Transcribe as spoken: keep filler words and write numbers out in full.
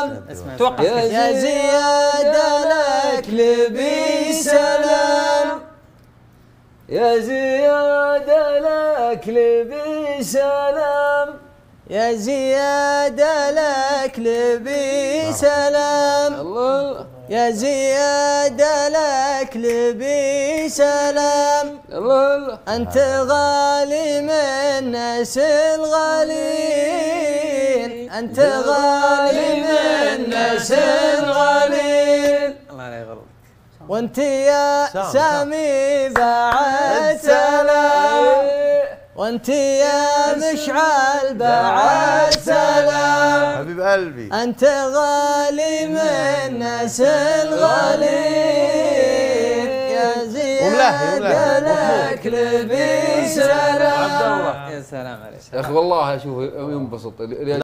سلام. توقف يا زياد الأكل بسلام، يا زياد الأكل بسلام، يا زياد الأكل بسلام، الله يا زياد الأكل بسلام، الله أنت غالي من ناس الغالين، أنت غالي من ناس الغالين، الله لا يغلط. وأنت يا سامي بعد سلام، وأنت يا مشعل بعد سلام، حبيب قلبي أنت غالي من ناس الغالين، يا زياد الأكل بسلام. يا سلام عليك يا اخي والله اشوف ينبسط